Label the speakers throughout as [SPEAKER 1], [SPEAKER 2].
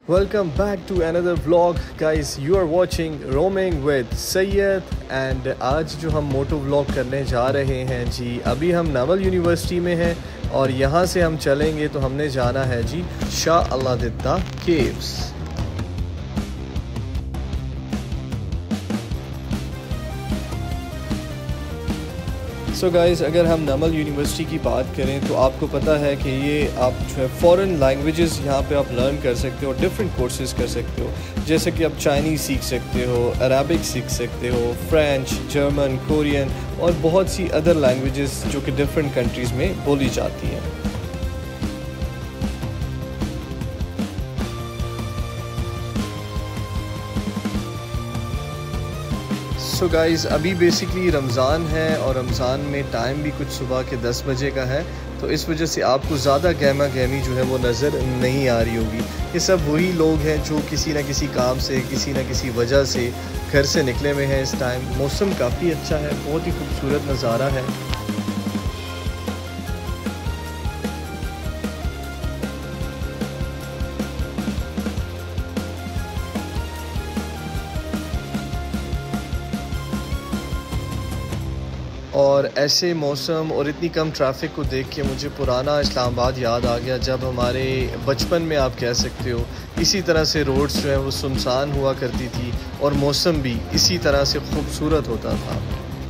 [SPEAKER 1] Welcome back to another vlog guys. You are watching Roaming with Sayyed and आज जो हम moto vlog करने जा रहे हैं जी, अभी हम नवल यूनिवर्सिटी में हैं और यहाँ से हम चलेंगे तो हमने जाना है जी Shah Allahdin caves. So guys, अगर हम नमल यूनिवर्सिटी की बात करें तो आपको पता है कि ये आप जो है फ़ॉरेन लैंग्वेजेस यहाँ पे आप लर्न कर सकते हो, डिफरेंट कोर्सेज़ कर सकते हो। जैसे कि आप चाइनीज़ सीख सकते हो, अरबिक सीख सकते हो, फ्रेंच, जर्मन, कोरियन और बहुत सी अदर लैंग्वेजेस जो कि डिफरेंट कंट्रीज़ में बोली जाती हैं। सो गाइज़, अभी बेसिकली रमज़ान है और रमज़ान में टाइम भी कुछ सुबह के 10 बजे का है, तो इस वजह से आपको ज़्यादा गहमा गहमी जो है वो नज़र नहीं आ रही होगी। ये सब वही लोग हैं जो किसी न किसी काम से, किसी न किसी वजह से घर से निकले हुए हैं। इस टाइम मौसम काफ़ी अच्छा है, बहुत ही खूबसूरत नज़ारा है। और ऐसे मौसम और इतनी कम ट्रैफिक को देख के मुझे पुराना इस्लामाबाद याद आ गया, जब हमारे बचपन में आप कह सकते हो इसी तरह से रोड्स जो है वो सुनसान हुआ करती थी और मौसम भी इसी तरह से खूबसूरत होता था।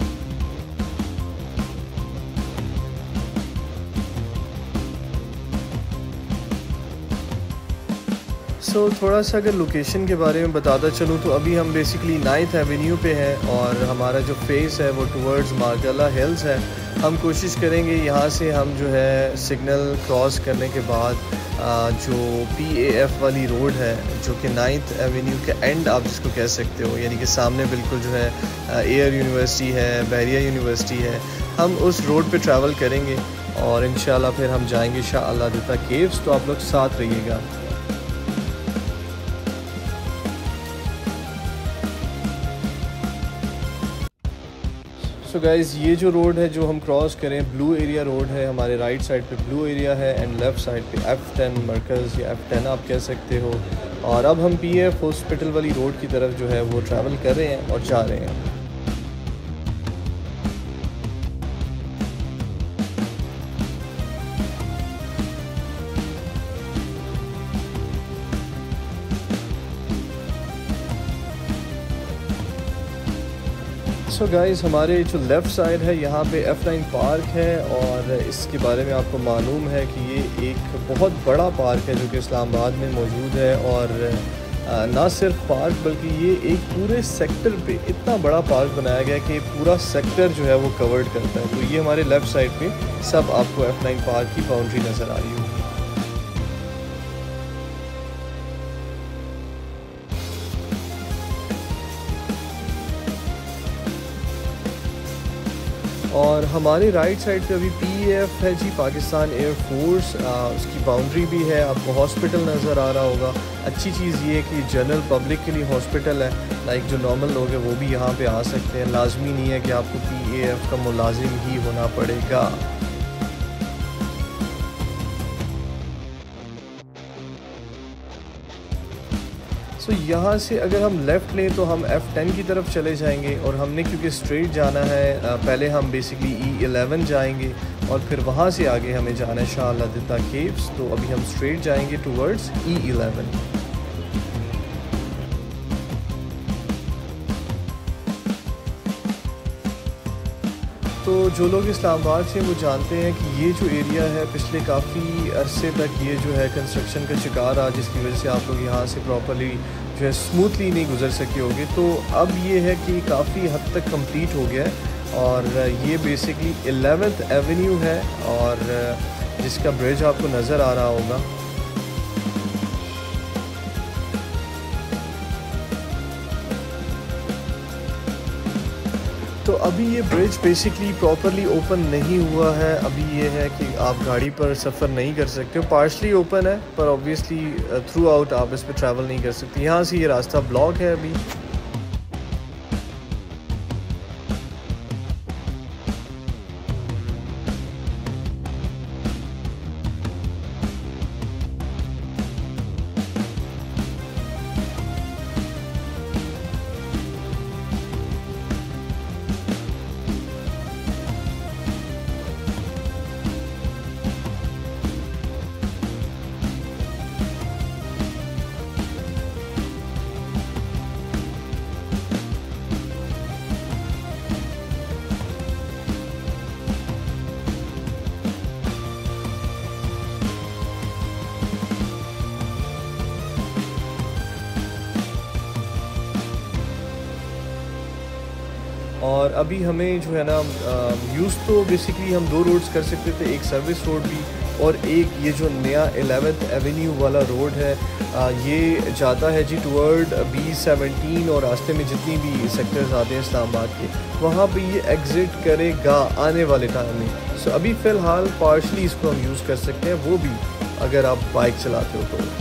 [SPEAKER 1] थोड़ा सा अगर लोकेशन के बारे में बताता चलूँ तो अभी हम बेसिकली 9th एवेन्यू पे हैं और हमारा जो फेस है वो टुवर्ड्स मार्गला हिल्स है। हम कोशिश करेंगे यहाँ से हम जो है सिग्नल क्रॉस करने के बाद जो PAF वाली रोड है जो कि 9th एवेन्यू के एंड आप जिसको कह सकते हो, यानी कि सामने बिल्कुल जो है एयर यूनिवर्सिटी है, बहरिया यूनिवर्सिटी है, हम उस रोड पे ट्रैवल करेंगे और इंशाल्लाह फिर हम जाएंगे शाह अलादीन केव्स। तो आप लोग साथ रहिएगा। सो गाइज़, ये जो रोड है जो हम क्रॉस करें, ब्लू एरिया रोड है, हमारे राइट साइड पे ब्लू एरिया है एंड लेफ़्ट साइड पे F10 मरकज़ या F10 आप कह सकते हो। और अब हम PAF हॉस्पिटल वाली रोड की तरफ जो है वो ट्रैवल कर रहे हैं और जा रहे हैं। सो गाइज़, हमारे जो लेफ़्ट साइड है यहाँ पे F9 पार्क है और इसके बारे में आपको मालूम है कि ये एक बहुत बड़ा पार्क है जो कि इस्लामाबाद में मौजूद है। और ना सिर्फ पार्क बल्कि ये एक पूरे सेक्टर पे इतना बड़ा पार्क बनाया गया है कि पूरा सेक्टर जो है वो कवर्ड करता है। तो ये हमारे लेफ़्ट साइड पे सब आपको F9 पार्क की बाउंड्री नज़र आ रही होगी। और हमारे राइट साइड पे अभी PAF है जी, पाकिस्तान एयर फोर्स, उसकी बाउंड्री भी है। आपको हॉस्पिटल नज़र आ रहा होगा। अच्छी चीज़ ये है कि जनरल पब्लिक के लिए हॉस्पिटल है, लाइक जो नॉर्मल लोग हैं वो भी यहाँ पे आ सकते हैं। लाजमी नहीं है कि आपको PAF का मुलाजिम ही होना पड़ेगा। तो यहाँ से अगर हम लेफ़्ट लें तो हम F10 की तरफ चले जाएंगे और हमने क्योंकि स्ट्रेट जाना है, पहले हम बेसिकली E11 जाएंगे और फिर वहाँ से आगे हमें जाना है शाह अलादीन केव्स। तो अभी हम स्ट्रेट जाएंगे टुवर्ड्स E11। तो जो लोग इस्लामाबाद से वो जानते हैं कि ये जो एरिया है पिछले काफ़ी अरसे तक ये जो है कंस्ट्रक्शन का शिकार रहा, जिसकी वजह से आप लोग यहाँ से प्रॉपर्ली जो है स्मूथली नहीं गुजर सके होंगे। तो अब ये है कि काफ़ी हद तक कंप्लीट हो गया है और ये बेसिकली 11th एवेन्यू है और जिसका ब्रिज आपको नज़र आ रहा होगा। तो अभी ये ब्रिज बेसिकली प्रॉपरली ओपन नहीं हुआ है। अभी ये है कि आप गाड़ी पर सफ़र नहीं कर सकते हो, पार्शली ओपन है पर ऑब्वियसली थ्रू आउट आप इस पर ट्रैवल नहीं कर सकते। यहाँ से ये रास्ता ब्लॉक है अभी। और अभी हमें जो है ना यूज़ तो बेसिकली हम दो रोड्स कर सकते थे, एक सर्विस रोड भी और एक ये जो नया 11th एवेन्यू वाला रोड है, ये जाता है जी टुवर्ड B17 और रास्ते में जितनी भी सेक्टर्स आते हैं इस्लामाबाद के, वहाँ पे ये एग्ज़िट करेगा आने वाले टाइम में। सो अभी फ़िलहाल पार्शली इसको हम यूज़ कर सकते हैं, वो भी अगर आप बाइक चलाते हो तो।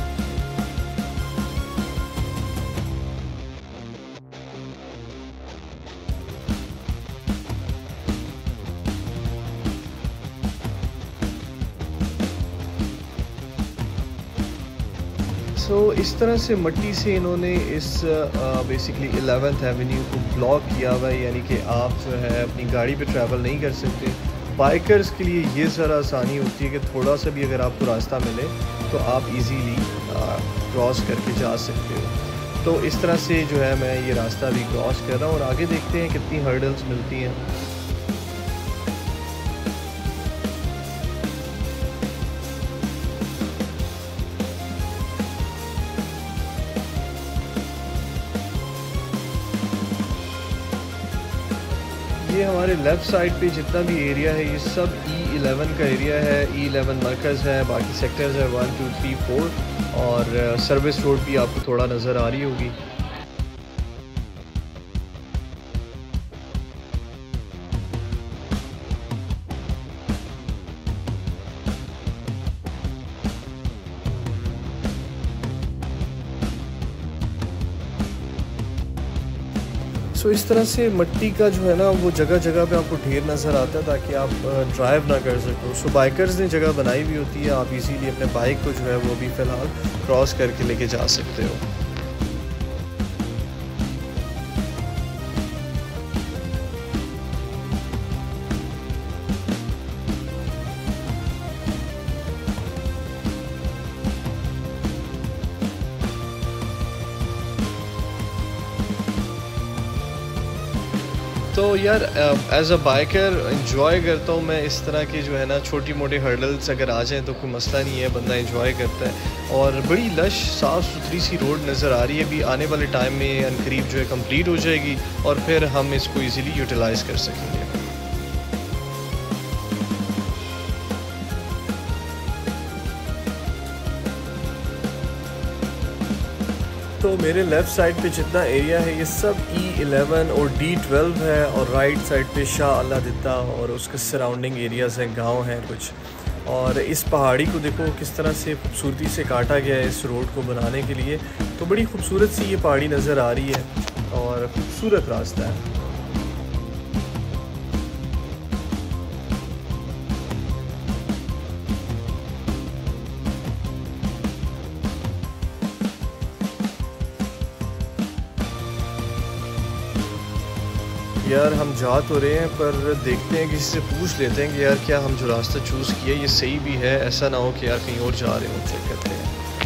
[SPEAKER 1] इस तरह से मट्टी से इन्होंने इस बेसिकली 11th एवेन्यू को ब्लॉक किया हुआ है, यानी कि आप जो है अपनी गाड़ी पे ट्रैवल नहीं कर सकते। बाइकर्स के लिए ये ज़रा आसानी होती है कि थोड़ा सा भी अगर आपको रास्ता मिले तो आप इजीली क्रॉस करके जा सकते हो। तो इस तरह से जो है मैं ये रास्ता भी क्रॉस कर रहा हूँ और आगे देखते हैं कितनी हर्डल्स मिलती हैं। ये हमारे लेफ़्ट साइड पे जितना भी एरिया है ये सब E11 का एरिया है। E11 मरकज़ है, बाकी सेक्टर्स है 1 2 3 4 और सर्विस रोड भी आपको थोड़ा नज़र आ रही होगी। इस तरह से मिट्टी का जो है ना वो जगह जगह पे आपको ढेर नज़र आता है ताकि आप ड्राइव ना कर सको। बाइकर्स ने जगह बनाई हुई होती है, आप इजीली अपने बाइक को जो है वो भी फ़िलहाल क्रॉस करके लेके जा सकते हो। तो यार एज अ बाइकर इंजॉय करता हूँ मैं इस तरह की जो है ना छोटी मोटी हर्डल्स अगर आ जाएँ तो कोई मसला नहीं है, बंदा इंजॉय करता है। और बड़ी लश साफ़ सुथरी सी रोड नज़र आ रही है, अभी आने वाले टाइम में अनकरीब जो है कंप्लीट हो जाएगी और फिर हम इसको इजीली यूटिलाइज़ कर सकेंगे। तो मेरे लेफ़्ट साइड पे जितना एरिया है ये सब E11 और D12 है और राइट साइड पे शाह अल्लादिता और उसके सराउंडिंग एरियाज़ हैं, गांव हैं कुछ। और इस पहाड़ी को देखो किस तरह से खूबसूरती से काटा गया है इस रोड को बनाने के लिए। तो बड़ी खूबसूरत सी ये पहाड़ी नज़र आ रही है और खूबसूरत रास्ता है। यार हम जा तो रहे हैं पर देखते हैं, किसी से पूछ लेते हैं कि यार क्या हम जो रास्ता चूज़ किया ये सही भी है, ऐसा ना हो कि यार कहीं और जा रहे हो। चेक करते हैं।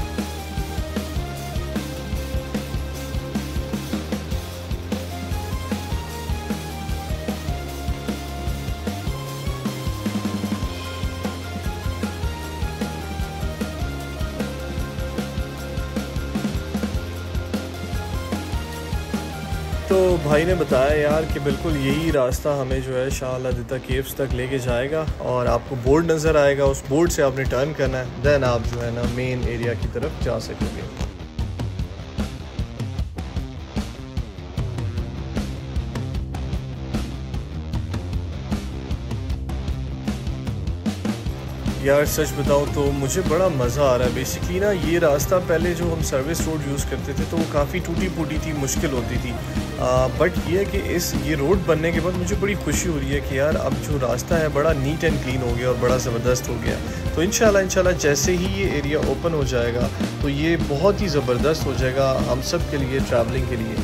[SPEAKER 1] तो भाई ने बताया यार कि बिल्कुल यही रास्ता हमें जो है शाह अल्लादिता केव्स तक लेके जाएगा और आपको बोर्ड नज़र आएगा, उस बोर्ड से आपने टर्न करना है, देन आप जो है ना मेन एरिया की तरफ जा सकेंगे। यार सच बताऊँ तो मुझे बड़ा मज़ा आ रहा है। बेसिकली ना ये रास्ता पहले जो हम सर्विस रोड यूज़ करते थे तो वो काफ़ी टूटी फूटी थी, मुश्किल होती थी। बट ये है कि ये रोड बनने के बाद मुझे बड़ी खुशी हो रही है कि यार अब जो रास्ता है बड़ा नीट एंड क्लीन हो गया और बड़ा ज़बरदस्त हो गया। तो इंशाल्लाह जैसे ही ये एरिया ओपन हो जाएगा तो ये बहुत ही ज़बरदस्त हो जाएगा हम सब के लिए, ट्रैवलिंग के लिए।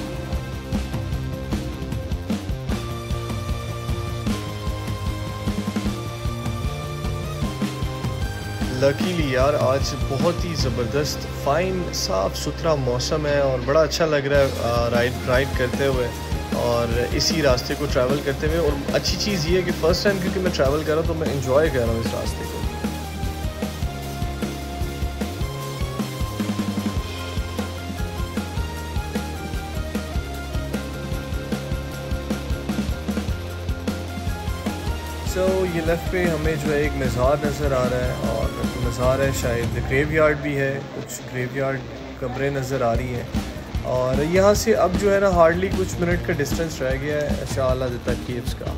[SPEAKER 1] लकीली यार आज बहुत ही ज़बरदस्त फ़ाइन साफ़ सुथरा मौसम है और बड़ा अच्छा लग रहा है राइड करते हुए और इसी रास्ते को ट्रैवल करते हुए। और अच्छी चीज़ ये है कि फ़र्स्ट टाइम क्योंकि मैं ट्रैवल कर रहा हूँ तो मैं इंजॉय कर रहा हूँ इस रास्ते को। ये लेफ़्ट पे हमें जो है एक मज़ार नज़र आ रहा है, और मज़ार है शायद ग्रेवयार्ड भी है, कुछ ग्रेवयार्ड कब्रें नज़र आ रही हैं। और यहाँ से अब जो है ना हार्डली कुछ मिनट का डिस्टेंस रह गया है शाह अलादीता केव्स का।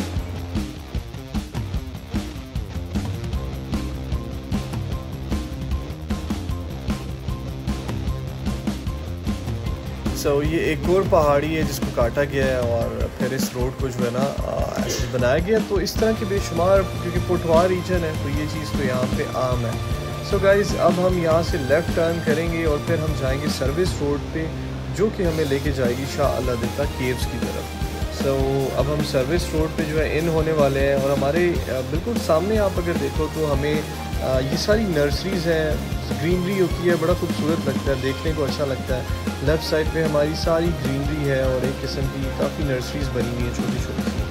[SPEAKER 1] ये एक और पहाड़ी है जिसको काटा गया है, और फिर इस रोड को जो है ना ऐसे बनाया गया। तो इस तरह के बेशुमार, क्योंकि पुटवार रीजन है तो ये चीज़ तो यहाँ पे आम है। गाइज़ अब हम यहाँ से लेफ़्ट टर्न करेंगे और फिर हम जाएंगे सर्विस रोड पे, जो कि हमें लेके जाएगी शाह अलादीता केव्स की तरफ। अब हम सर्विस रोड पे जो है इन होने वाले हैं, और हमारे बिल्कुल सामने आप अगर देखो तो हमें ये सारी नर्सरीज़ हैं, ग्रीनरी होती है, बड़ा खूबसूरत लगता है, देखने को अच्छा लगता है। लेफ़्ट साइड पे हमारी सारी ग्रीनरी है और एक किस्म की काफ़ी नर्सरीज़ बनी हुई हैं छोटी छोटी सी।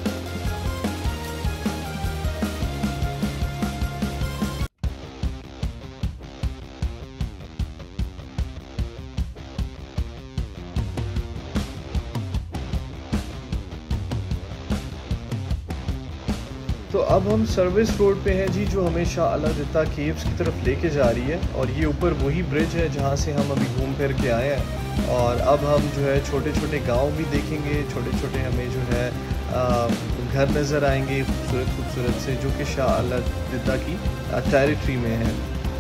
[SPEAKER 1] तो अब हम सर्विस रोड पे हैं जी, जो हमें शाह अलादीता केव्स की तरफ लेके जा रही है। और ये ऊपर वही ब्रिज है जहाँ से हम अभी घूम फिर के आए हैं। और अब हम जो है छोटे छोटे गांव भी देखेंगे, छोटे छोटे हमें जो है घर नज़र आएंगे खूबसूरत खूबसूरत से, जो कि शाह अलादीता की टेरिटरी में है।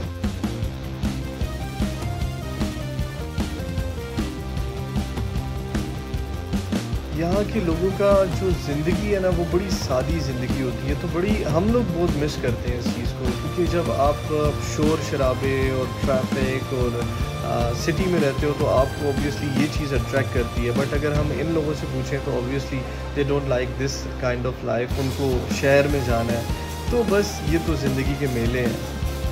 [SPEAKER 1] यहाँ के लोगों का जो ज़िंदगी है ना वो बड़ी सादी ज़िंदगी होती है, तो बड़ी हम लोग बहुत मिस करते हैं इस चीज़ को। क्योंकि जब आप शोर शराबे और ट्रैफिक और सिटी में रहते हो तो आपको ऑब्वियसली ये चीज़ अट्रैक्ट करती है। बट अगर हम इन लोगों से पूछें तो obviously they don't like this kind of life, उनको शहर में जाना है। तो बस ये तो ज़िंदगी के मेले हैं।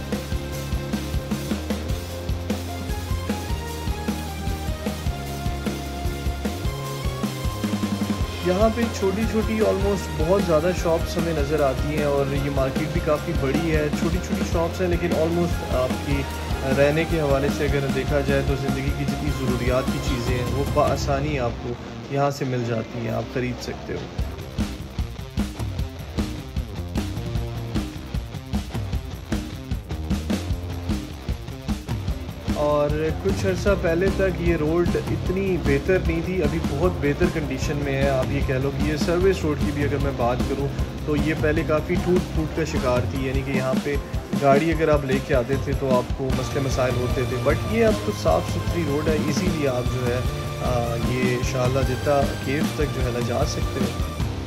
[SPEAKER 1] यहाँ पे छोटी छोटी ऑलमोस्ट बहुत ज़्यादा शॉप्स हमें नज़र आती हैं, और ये मार्केट भी काफ़ी बड़ी है। छोटी छोटी शॉप्स हैं लेकिन ऑलमोस्ट आपकी रहने के हवाले से अगर देखा जाए तो ज़िंदगी की जितनी ज़रूरियात की चीज़ें हैं वो बआसानी आपको यहाँ से मिल जाती हैं, आप ख़रीद सकते हो। और कुछ अर्सा पहले तक ये रोड इतनी बेहतर नहीं थी, अभी बहुत बेहतर कंडीशन में है। आप ये कह लो कि ये सर्विस रोड की भी अगर मैं बात करूँ तो ये पहले काफ़ी टूट फूट का शिकार थी, यानी कि यहाँ पे गाड़ी अगर आप लेके आते थे तो आपको मसले मसाइल होते थे। बट ये अब तो साफ़ सुथरी रोड है, इसीलिए आप जो है ये शाह अलादीता केव्स तक जो है ना जा सकते हो।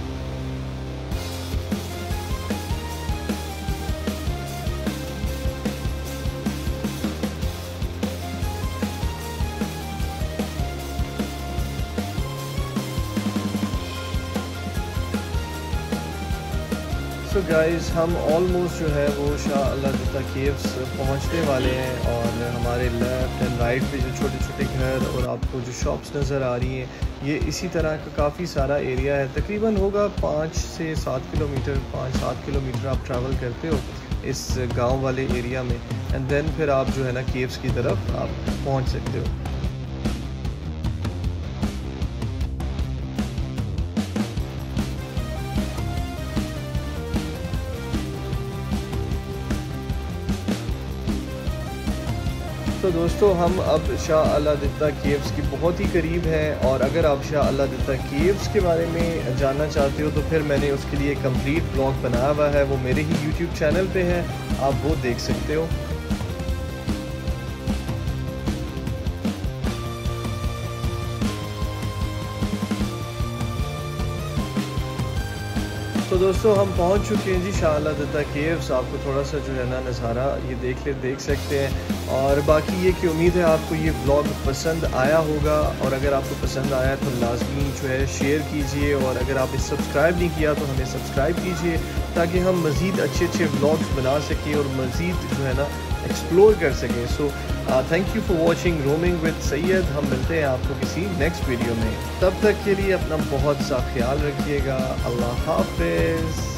[SPEAKER 1] गाइस हम ऑलमोस्ट जो है वो शाह अलादीता केव्स पहुंचने वाले हैं, और हमारे लेफ़्ट एंड राइट पे जो छोटे छोटे घर और आपको जो शॉप्स नज़र आ रही हैं, ये इसी तरह का काफ़ी सारा एरिया है। तकरीबन होगा 5 से 7 किलोमीटर, 5-7 किलोमीटर आप ट्रैवल करते हो इस गांव वाले एरिया में, एंड देन फिर आप जो है ना केव्स की तरफ आप पहुँच सकते हो। तो दोस्तों हम अब शाह अलादीता केव्स की बहुत ही करीब हैं, और अगर आप शाह अलादीता केव्स के बारे में जानना चाहते हो तो फिर मैंने उसके लिए कंप्लीट ब्लॉग बनाया हुआ है, वो मेरे ही यूट्यूब चैनल पे है, आप वो देख सकते हो। तो दोस्तों हम पहुंच चुके हैं जी शाह अलादीता केव्स। आपको थोड़ा सा जो है ना नज़ारा ये देख सकते हैं। और बाकी ये कि उम्मीद है आपको ये व्लॉग पसंद आया होगा, और अगर आपको पसंद आया तो लाजमी जो है शेयर कीजिए, और अगर आपने सब्सक्राइब नहीं किया तो हमें सब्सक्राइब कीजिए, ताकि हम मज़ीद अच्छे व्लॉग्स बना सकें और मज़ीद जो है ना एक्सप्लोर कर सकें। So thank you for watching roaming with Syed. हम मिलते हैं आपको किसी नेक्स्ट वीडियो में, तब तक के लिए अपना बहुत सा ख्याल रखिएगा। अल्लाह हाफिज़।